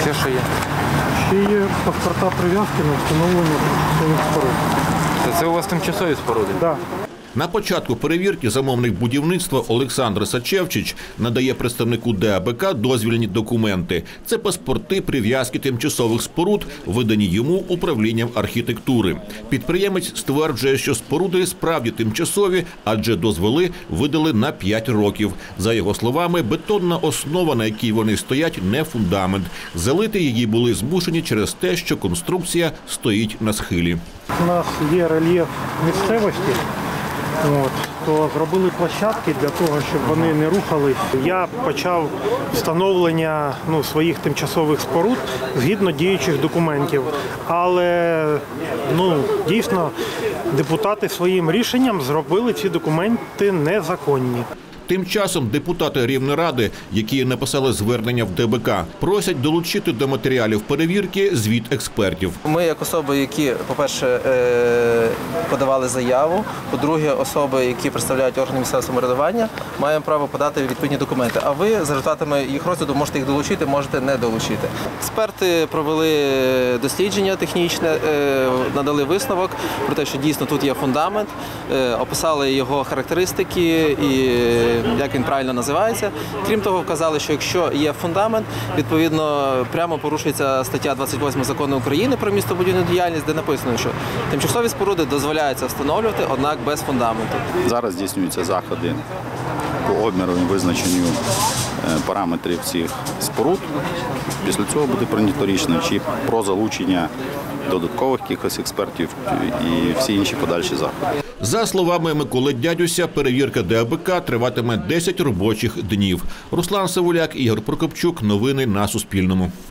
Ще що є? Ще є паспорта прив'язки на встановлення тимчасових споруд. Це у вас тимчасові споруди? Так. На початку перевірки замовник будівництва Олександр Сачевчич надає представнику ДАБК дозвільні документи. Це паспорти прив'язки тимчасових споруд, видані йому управлінням архітектури. Підприємець стверджує, що споруди справді тимчасові, адже дозволи видали на 5 років. За його словами, бетонна основа, на якій вони стоять, не фундамент. Залити її були змушені через те, що конструкція стоїть на схилі. У нас є рельєф місцевості. То зробили площадки для того, щоб вони не рухались. Я почав встановлення своїх тимчасових споруд згідно діючих документів. Але дійсно депутати своїм рішенням зробили ці документи незаконні. Тим часом депутати Рівнеради, які написали звернення в ДБК, просять долучити до матеріалів перевірки звіт експертів. Ми, як особи, які, по-перше, подавали заяву, по-друге, особи, які представляють органи місцевого самоврядування, маємо право подати відповідні документи. А ви, за результатами їх розгляду, можете їх долучити, можете не долучити. Експерти провели дослідження технічне, надали висновок про те, що дійсно тут є фундамент, описали його характеристики і як він правильно називається. Крім того, вказали, що якщо є фундамент, відповідно, прямо порушується стаття 28 Закону України про містобудівну діяльність, де написано, що тимчасові споруди дозволяється встановлювати, однак без фундаменту. Зараз здійснюються заходи по обміру і визначенню параметрів цих споруд. Після цього буде прийнято рішення чи про залучення додаткових якихось експертів і всі інші подальші заходи. За словами Миколи Дядюся, перевірка ДАБК триватиме 10 робочих днів. Руслан Савуляк, Ігор Прокопчук. Новини на Суспільному.